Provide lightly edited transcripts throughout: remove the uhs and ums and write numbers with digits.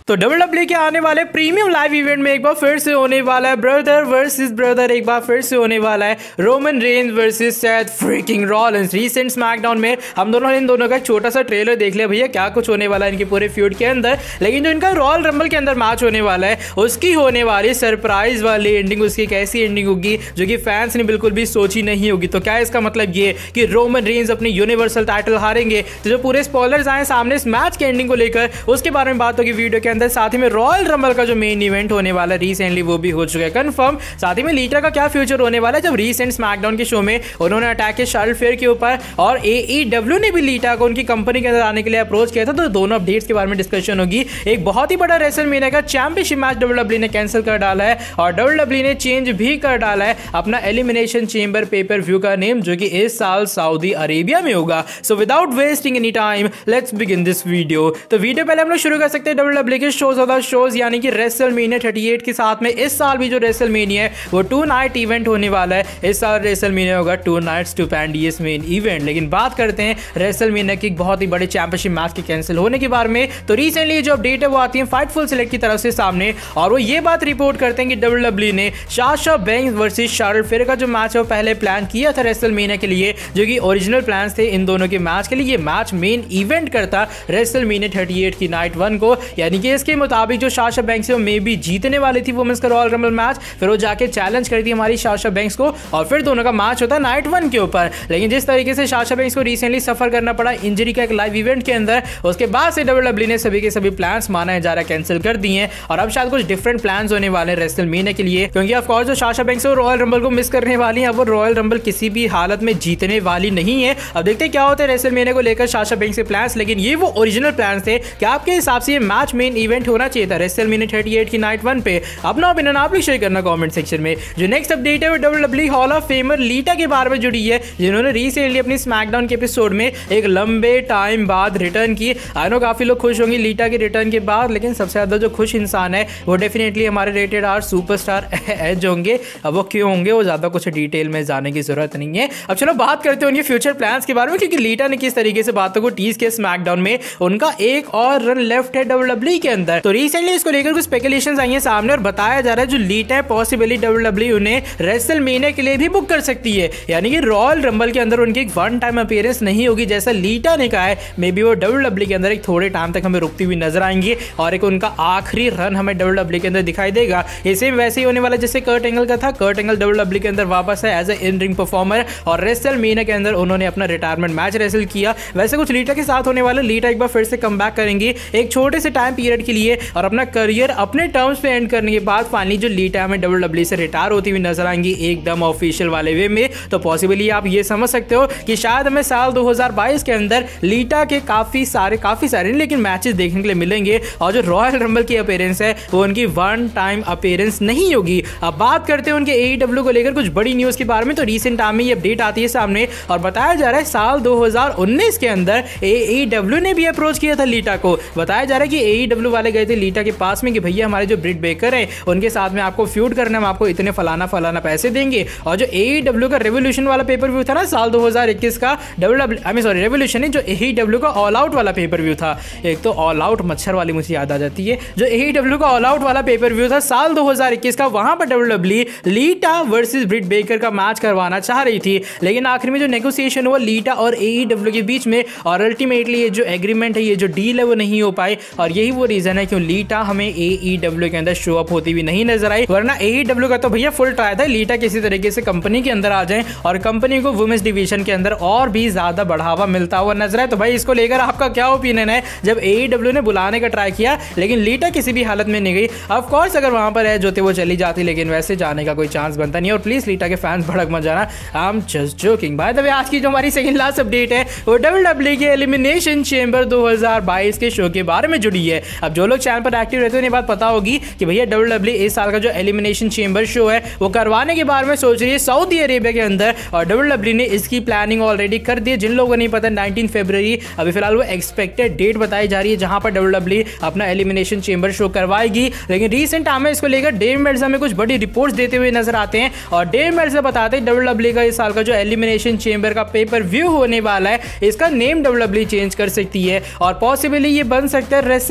तो WWE के आने वाले प्रीमियम लाइव इवेंट में एक बार फिर से होने वाला है ब्रदर वर्सेस ब्रदर, एक बार फिर से होने वाला है Roman Reigns versus Seth freaking Rollins. Recent SmackDown में हम दोनों ने इन दोनों का एक छोटा सा ट्रेलर देख लिया भैया क्या कुछ होने वाला है इनके पूरे फ्यूड के अंदर, लेकिन जो इनका रॉयल रंबल के अंदर मैच होने वाला है उसकी होने वाली सरप्राइज वाली एंडिंग, उसकी कैसी एंडिंग होगी जो कि फैंस ने बिल्कुल भी सोची नहीं होगी। तो क्या इसका मतलब ये कि रोमन रेंज अपनी यूनिवर्सल टाइटल हारेंगे? तो जो पूरे स्पॉयलर्स आए सामने इस मैच के एंडिंग को लेकर उसके बारे में बात होगी वीडियो के अंदर। साथ ही में रॉयल रंबल का जो मेन इवेंट होने वाला है रिसेंटली वो भी हो चुका है कंफर्म। साथ ही में लीटा का क्या फ्यूचर होने वाला है, जब रिसेंट स्मैकडाउन के शो में उन्होंने अटैक किया शार्लेट फेयर के ऊपर और AEW ने भी लीटा को उनकी कंपनी के अंदर आने के लिए अप्रोच किया था। तो दोनों अपडेट्स के बारे में डिस्कशन होगी। एक बहुत ही बड़ा रेसलमेनिया का चैंपियनशिप मैच WWE ने कैंसिल कर डाला है और WWE ने चेंज भी कर डाला है अपना एलिमिनेशन चेंबर पेपर व्यू का नेम, जो कि इस साल सऊदी अरेबिया में होगा। So without wasting any time let's begin this video. तो वीडियो पहले हम लोग शुरू कर सकते हैं WWE के शोज ऑफ द शोज यानी कि रेसलमेनिया 38 के साथ में इस साल भी जो रेसलमेनिया है वो 2 नाइट इवेंट होने वाला है। इस साल रेसलमेनिया होगा 2 नाइट्स स्टुपेंडियस मेन इवेंट। लेकिन बात करते हैं रेसलमेनिया की बहुत ही बड़े चैंपियनशिप मैच के कैंसिल होने के बारे में। तो रिसेंटली जो अपडेट है वो आती है फाइटफुल सेलेक्ट की तरफ से सामने और वो ये बात रिपोर्ट करते हैं कि WWE ने Sasha Banks versus Charlotte Flair का जो मैच है वो पहले प्लान किया था रेसलमेनिया के लिए, जो कि ओरिजिनल प्लान्स थे इन दोनों के मैच के लिए। ये मैच मेन इवेंट करता रेसलमेनिया 38 की नाइट 1 को, यानी कि इसके मुताबिक जो साशा बैंक्स है वो मे बी जीतने वाली थी वुमेन्स का रॉयल रंबल मैच, फिर वो जाके चैलेंज करती हमारी साशा बैंक्स को और फिर दोनों का मैच होता है नाइट 1 के ऊपर। लेकिन जिस तरीके से साशा बैंक्स को रिसेंटली सफर करना पड़ा इंजरी का एक लाइव इवेंट के अंदर, उसके बाद से WWE ने सभी के सभी प्लान्स माना जा रहा है कैंसिल कर दिए हैं और अब शायद कुछ डिफरेंट प्लान्स होने वाले हैं रेसलमेनिया के लिए, क्योंकि ऑफ कोर्स जो साशा बैंक्स है वो रॉयल रंबल को मिस करने वाली है। अब वो रॉयल रंबल किसी भी हालत में जीतने वाली नहीं है। अब देखते हैं क्या होता है रेसलमेनिया को लेकर साशा बैंक्स के प्लान्स, लेकिन ये वो ओरिजिनल प्लान्स थे। क्या आपके हिसाब से ये मैच मेन इवेंट होना चाहिए था रेसलमेनिया 38 की नाइट 1 पे? अपना ओपिनियन आप लोग शेयर करना कमेंट सेक्शन में। जो नेक्स्ट अपडेट है वो WWE hall of famer Lita के बारे में जुड़ी है, जिन्होंने रिसेंटली अपनी स्मैकडाउन के एपिसोड में एक लंबे टाइम बाद रिटर्न की। आई नो काफी लोग खुश होंगे लीटा के रिटर्न के बाद, लेकिन सबसे ज्यादा जो खुश इंसान है वो डेफिनेटली हमारे रेटेड आर सुपरस्टार एज होंगे। अब वो क्यों होंगे वो ज्यादा कुछ डिटेल में जाने की जरूरत नहीं है। अब चलो बात करते हैं उनके फ्यूचर प्लान्स के बारे में, क्योंकि लीटा ने किस तरीके से बातों को टीज किया स्मैकडाउन में। उनका एक और रन लेफ्ट है WWE के अंदर। तो रिसेंटली इसको लेकर कुछ स्पेकुलेशंस आई हैं सामने और बताया जा रहा है जो लीटा है पॉसिबली WWE उन्हें रेसलमेनिया के लिए भी बुक कर सकती है, यानी कि रॉयल रंबल के अंदर उनकी एक वन टाइम अपीयरेंस नहीं होगी जैसा लीटा ने कहा है। मे बी वो WWE के अंदर एक थोड़े टाइम तक हमें रुकती हुई नजर आएंगी और एक उनका आखिरी रन हमें WWE के अंदर दिखाई देगा। इसे वैसे ही होने वाला जैसे कर्ट एंगल का था। कर्ट एंगल WWE के अंदर वापस है as a in ring performer और रेसलमेनिया के अंदर उन्होंने अपना रिटायरमेंट मैच रेसल किया। वैसे कुछ लीटा के साथ होने वाला, लीटा एक बार फिर से कम बैक करेंगी एक छोटे से टाइम पीरियड के लिए और अपना करियर अपने टर्म्स पे एंड करने के बाद फाइनली जो लीटा में WWE से रिटायर होती हुई नजर आएंगी एकदम ऑफिशियल वाले वे में। तो पॉसिबली आप ये समझ सकते हो कि शायद हमें साल 2022 के अंदर लीटा के काफी सारे लेकिन मैचेस देखने के लिए मिलेंगे और जो रॉयल रंबल की अपीयरेंस है वो उनकी वन टाइम अपीयरेंस नहीं होगी। अब बात करते हैं उनके AEW को लेकर कुछ बड़ी न्यूज के बारे में। तो रिसेंट टाइम में ये अपडेट आती है सामने और बताया जा रहा है साल 2019 के अंदर AEW ने भी अप्रोच किया था लीटा को। बताया जा रहा है कि AEW वाले गए थे लीटा के पास में कि भैया हमारे जो ब्रिट बेकर है उनके साथ में आपको फ्यूड करना, हम आपको इतने फलाना पैसे देंगे। और जो AEW का रेवोल्यूशन वाला पेपर व्यू था ना साल 2021 का रेवोल्यूशन है जो AEW का ऑल आउट वाला पेपर व्यू था। एक तो ऑल आउट मच्छर वाली मुझे याद आ जाती है। जो AEW का ऑल आउट वाला पेपर व्यू था साल 2021 का, वहां पर WWE Lita versus Britt Baker का मैच करवाना चाह रही थी, लेकिन आखिर में जो नेगोशिएशन हुआ लीटा और AEW के बीच में और अल्टीमेटली ये जो एग्रीमेंट है, ये जो डील है वो नहीं हो पाई और यही वो रीजन है क्यों लीटा हमें AEW के अंदर शो अप होती हुई नहीं नजर आई। वरना AEW का तो भैया फुल ट्राई था लीटा किसी तरीके से कंपनी के अंदर आ जाए और कंपनी को वुमेन्स डिवीजन के अंदर और भी ज्यादा बढ़ावा मिलता हुआ नजर आए। तो भाई इसको लेकर आपका क्या ओपिनियन है? जब AEW ने बुलाने का ट्राई किया लेकिन लीटा किसी भी हालत में नहीं गई। ऑफ कोर्स अगर वहां पर है जो थे वो चली जाती, लेकिन वैसे जाने का कोई चांस बनता नहीं। और प्लीज लीटा के फैंस भड़क मत जाना, I am just joking. By the way आज की जो हमारी सेकंड लास्ट अपडेट है वो WWE के एलिमिनेशन चेंबर 2022 के शो के बारे में जुड़ी है। अब जो लोग चैनल पर एक्टिव रहते हैं उन्हें बात पता होगी कि भैया WWE इस साल का जो एलिमिनेशन चेंबर शो है वो करवाने के बारे में सोच रही है सऊदी अरेबिया के अंदर और WWE ने इसकी प्लानिंग ऑलरेडी कर दी है। जिन लोगों को नहीं पता 19 फरवरी अभी फिलहाल वो एक्सपेक्टेड डेट बताई जा रही है जहां पर WWE अपना एलिमिनेशन चेंबर शो करवाएगी। लेकिन रिसेंट टाइम में इसको लेकर डेव मेल्टजर में कुछ बड़ी रिपोर्ट्स देते हुए नजर आते हैं और डेव मेल्टजर बताते हैं WWE का इस साल का जो एलिमिनेशन चेंबर का पेपर व्यू होने वाला है इसका नेम WWE चेंज कर सकती है और पॉसिबली ये बन सकता है रेसलमेनिया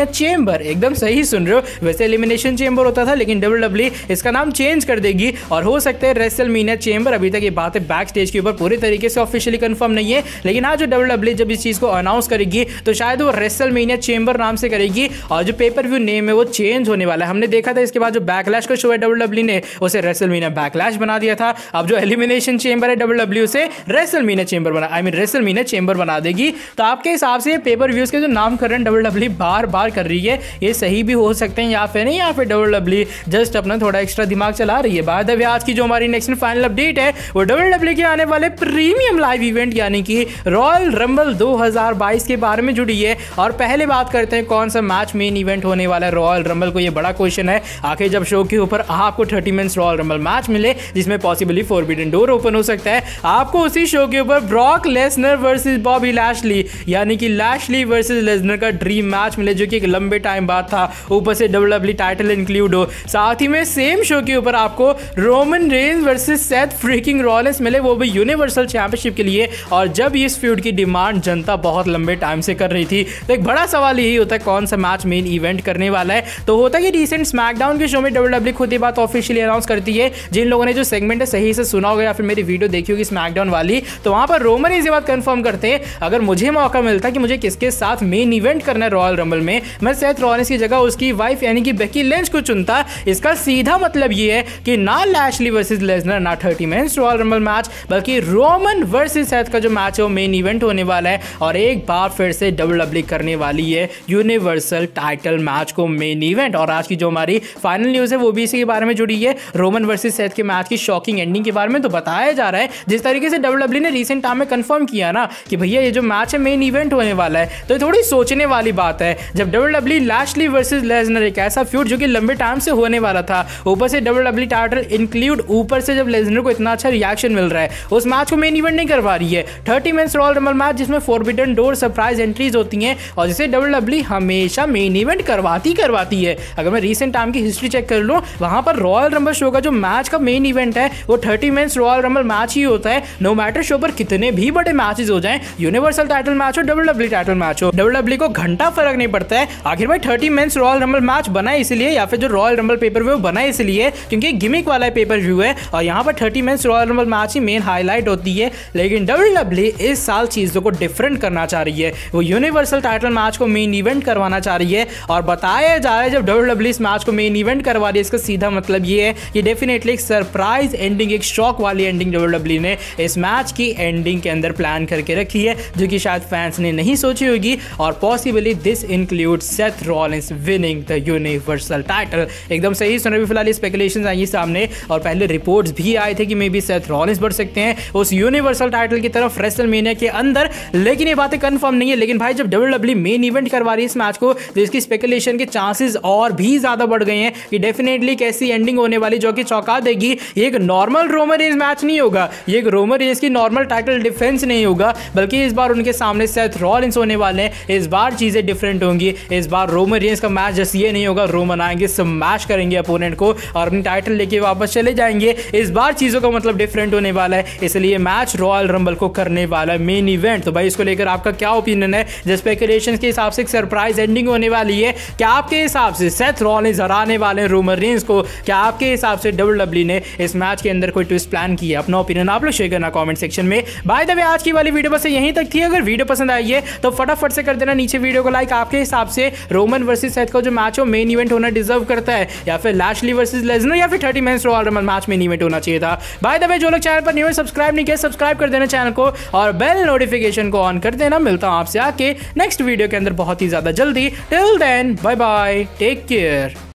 चेंबर, एकदम सही सुन रहे हो। वैसे एलिमिनेशन चेंबर होता था लेकिन WWE इसका नाम चेंज कर देगी और हो सकता है रेसलमेनिया चेंबर। अभी तक ये बातें बैक स्टेज के ऊपर पूरी तरीके से ऑफिशियली कंफर्म नहीं है, लेकिन आज जो WWE जब इस चीज को अनाउंस करेगी तो शायद वो रेसलमेनिया चेंबर नाम से करेगी और जो पेपर व्यू नेम है वो चेंज होने वाला है। हमने देखा था इसके बाद जो बैकलैश का शो है WWE ने उसे रेसलमेनिया बैकलैश बना दिया था। अब जो एलिमिनेशन चेंबर है WWE उसे रेसलमेनिया चेंबर बना रेसलमेनिया चेंबर बना देगी। तो आपके हिसाब से पेपर व्यूज के जो नामकरण WWE बार बार कर रही है ये सही भी हो सकते हैं या फिर नहीं, या फिर WWE जस्ट अपना थोड़ा एक्स्ट्रा दिमाग चला रही है। बाय द वे आज की जो हमारी नेक्स्ट फाइनल अपडेट है वो WWE के आने वाले प्रीमियम लाइव इवेंट यानी कि रॉयल रंबल 2022 के बारे में जुड़ी है। और पहले बात करते हैं कौन सा मैच मेन इवेंट होने वाला है रॉयल रंबल को। ये बड़ा क्वेश्चन है आखिर जब शो के ऊपर आपको 30 मिनट्स रॉयल रंबल मैच मिले जिसमें पॉसिबली फॉरबिडन डोर ओपन हो सकता है, आपको उसी शो के ऊपर Brock Lesnar versus Bobby Lashley यानी कि लैशली वर्सेस लेसनर का ड्रीम मैच मिले जो कि एक लंबे टाइम बाद था, ऊपर से WWE टाइटल इंक्लूड हो। साथ ही में सेम शो के ऊपर आपको Roman Reigns versus Seth freaking Rollins मिले, वो भी यूनिवर्सल चैंपियनशिप के लिए। और जब इस फ्यूड की डिमांड जनता बहुत लंबे टाइम से कर रही थी तो एक बड़ा सवाल यही होता है कौन सा मैच मेन इवेंट करने वाला है। तो होता कि रिसेंट स्मैकडाउन के शो में WWE खुद ही बात ऑफिशियली अनाउंस करती है। जिन लोगों ने जो सेगमेंट है सही से सुना होगा या फिर मेरी वीडियो देखी होगी स्मैकडाउन वाली, तो वहां पर रोमन ये बात कंफर्म करते हैं अगर मुझे मौका मिलता कि मुझे किसके साथ मेन इवेंट करना है रॉयल रंबल में, मैं सेथ रॉलिंस की जगह उसकी वाइफ यानी कि बेकी लिंच को चुनता। इसका सीधा मतलब ये है कि ना लैशली वर्सेस लेसनर ना 30 मिनट्स रॉयल रंबल मैच, बल्कि रोमन वर्सेस सेथ का जो मैच है वो मेन इवेंट होने वाला है। और एक बार फिर से WWE करने वाली है यूनिवर्सल टाइटल मैच को मेन इवेंट। और आज की जो हमारी फाइनल न्यूज है वो भी इसी के बारे में जुड़ी है, रोमन वर्सेस सेथ के मैच की शॉकिंग एंडिंग के बारे में। तो बताया जा रहा है जिस तरीके से WWE ने रिसेंट टाइम में कंफर्म किया ना कि भैया ये जो मैच है मेन इवेंट होने वाला है, तो थोड़ी सोचने वाली बात है। जब WWE लैशली वर्सेस लेसनर एक ऐसा फ्यूड जो कि लंबे टाइम से होने वाला था, ऊपर से WWE टाइटल इंक्लूड, ऊपर से जब लेसनर को इतना अच्छा रिएक्शन मिल रहा है, उस मैच को मेन इवेंट नहीं करवा रही है। 30 मिनट्स रॉयल रंबल मैच जिसमें फॉरबिडन डोर सरप्राइज एंट्रीज होती हैं और जिसे WWE हमेशा मेन इवेंट करवाती है। अगर मैं रिसेंट टाइम की हिस्ट्री चेक कर लूं वहां पर रॉयल रंबल शो का जो मैच का मेन इवेंट है वो 30 मिनट्स रॉयल रंबल मैच ही होता है। नो मैटर शो पर कितने भी बड़े मैचेस हो जाएं, यूनिवर्सल टाइटल मैच हो WWE टाइटल मैच हो, WWE को घंटा फर्क नहीं पड़ता है। आखिर भाई 30 मिनट्स रॉयल रंबल मैच बना इसलिए या फिर जो रॉयल रंबल पेपर व्यू बना इसलिए क्योंकि गिमिक वाला पेपर व्यू है और यहाँ पर 30 मिनट्स रॉयल रंबल मैच ही मेन हाईलाइट होती है। लेकिन WWE इस साल चीजों को डिफरेंट करना चाह रही है, वो यूनिवर्सल टाइटल मैच को मेन इवेंट करवाना चाह रही है। और बताया जा रहा है जब WWE इस मैच को मेन इवेंट करवा रही है इसका सीधा मतलब ये है कि डेफिनेटली एक सरप्राइज एंडिंग, एक शॉक वाली एंडिंग WWE ने इस मैच की एंडिंग के अंदर प्लान करके रखी है जो कि शायद फैंस ने नहीं सोची होगी। और possibly this include Seth Rollins winning the universal title. एकदम सही सुन रहे, फिलहाल स्पेकुलेशंस आई सामने और पहले रिपोर्ट्स भी आए थे कि मे बी सेथ रॉलिंस बढ़ सकते हैं उस यूनिवर्सल टाइटल की तरफ रेसलमेनिया के अंदर, लेकिन ये बातें कंफर्म नहीं है। लेकिन भाई जब WWE मेन इवेंट करवा रही है इस मैच को तो इसकी स्पेकुलेशन के चांसेस और भी ज्यादा बढ़ गए हैं कि डेफिनेटली कैसी एंडिंग होने वाली जो कि चौंका देगी। ये एक नॉर्मल रोमन रेंज मैच नहीं होगा, ये एक रोमन रेंज की नॉर्मल टाइटल डिफेंस नहीं होगा, बल्कि इस बार उनके सामने सेथ रॉलिंस होने वाले हैं। इस बार चीजें डिफरेंट होंगी, इस बार रोमन रेंज का मैच जैसे ये नहीं होगा रोमन आएंगे स्मैश करेंगे अपोनेंट को और अपनी टाइटल लेके वापस चले जाएंगे। इस बार चीजों का मतलब डिफरेंट होने वाला है, इसलिए मैच रॉयल रंबल को करने वाला है मेन इवेंट। तो भाई इसको लेकर आपका क्या ओपिनियन है? जिस स्पेकुलेशंस के हिसाब से एक सरप्राइज एंडिंग होने वाली है, क्या आपके हिसाब से सेथ रॉलिंस हराने वाले हैं रोमन रेंज को? क्या आपके हिसाब से WWE ने इस मैच के अंदर कोई ट्विस्ट प्लान किया? अपना ओपिनियन आप लोग शेयर करना कमेंट सेक्शन में। बाय द वे आज की वाली वीडियो बस यहीं तक थी। अगर वीडियो पसंद आई है तो फटाफट से कर देना नीचे वीडियो को लाइक। आपके हिसाब से रोमन वर्सेस सेथ का जो मैच हो मेन इवेंट होना डिजर्व करता है या फिर लैशली वर्सेस लेसनर या फिर 30 minutes royal rumble match main event होना चाहिए था? बाय द वे जो लोग चैनल पर न्यू है सब्सक्राइब नहीं किया सब्सक्राइब कर देना चैनल को और बेल नोटिफिकेशन को ऑन कर देना। मिलता हूं आपसे आके नेक्स्ट वीडियो के अंदर बहुत ही ज्यादा जल्दी। Till then bye bye, take care.